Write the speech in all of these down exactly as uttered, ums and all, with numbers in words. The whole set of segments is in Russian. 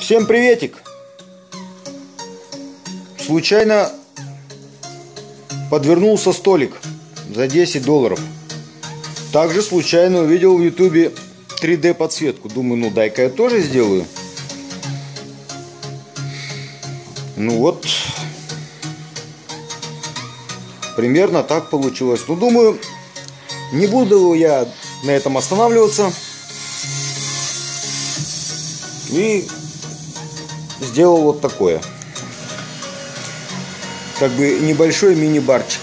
Всем приветик! Случайно подвернулся столик за десять долларов. Также случайно увидел в ютубе три дэ подсветку. Думаю, ну дай-ка я тоже сделаю. Ну вот, примерно так получилось. Ну думаю, не буду я на этом останавливаться. И сделал вот такое. Как бы небольшой мини-барчик.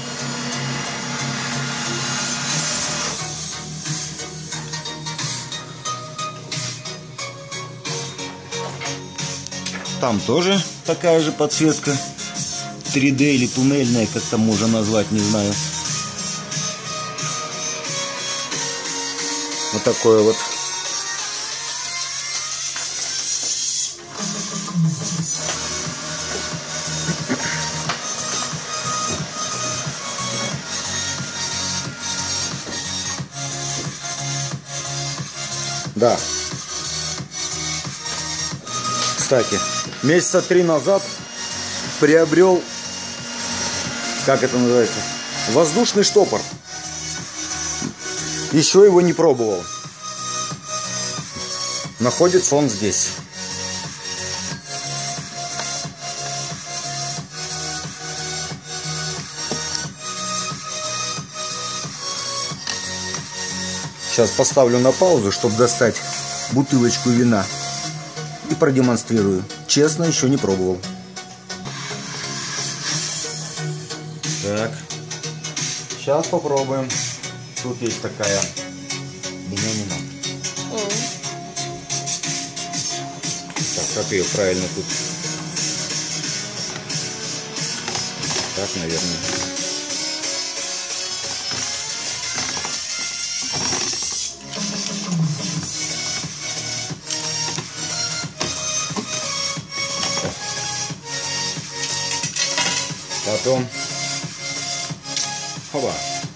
Там тоже такая же подсветка. три дэ или туннельная, как там можно назвать, не знаю. Вот такое вот. Да. Кстати, месяца три назад приобрел, как это называется, воздушный штопор. Еще его не пробовал. Находится он здесь. Сейчас поставлю на паузу, чтобы достать бутылочку вина. И продемонстрирую. Честно, еще не пробовал. Так. Сейчас попробуем. Тут есть такая бенянина. Mm. Так, как ее правильно тут? Так, наверное. Потом хоба.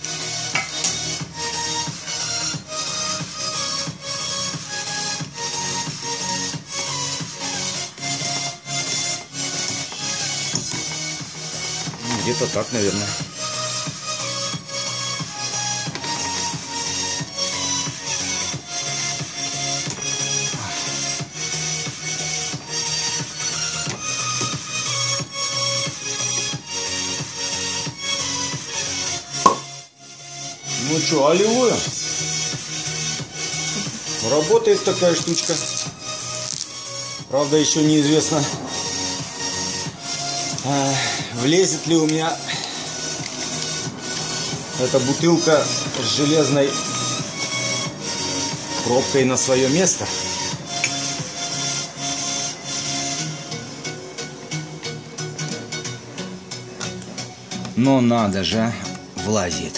Где-то так, наверное. Ну что, аллилуйя. Работает такая штучка. Правда, еще неизвестно, влезет ли у меня эта бутылка с железной пробкой на свое место. Но надо же, влазит.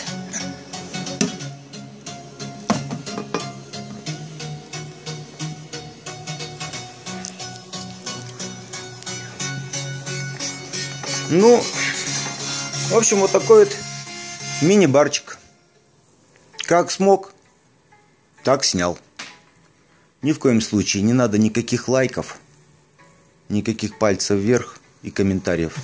Ну, в общем, вот такой вот мини-барчик. Как смог, так снял. Ни в коем случае не надо никаких лайков, никаких пальцев вверх и комментариев.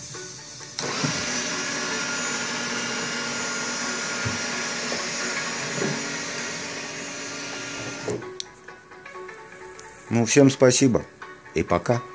Ну, всем спасибо и пока.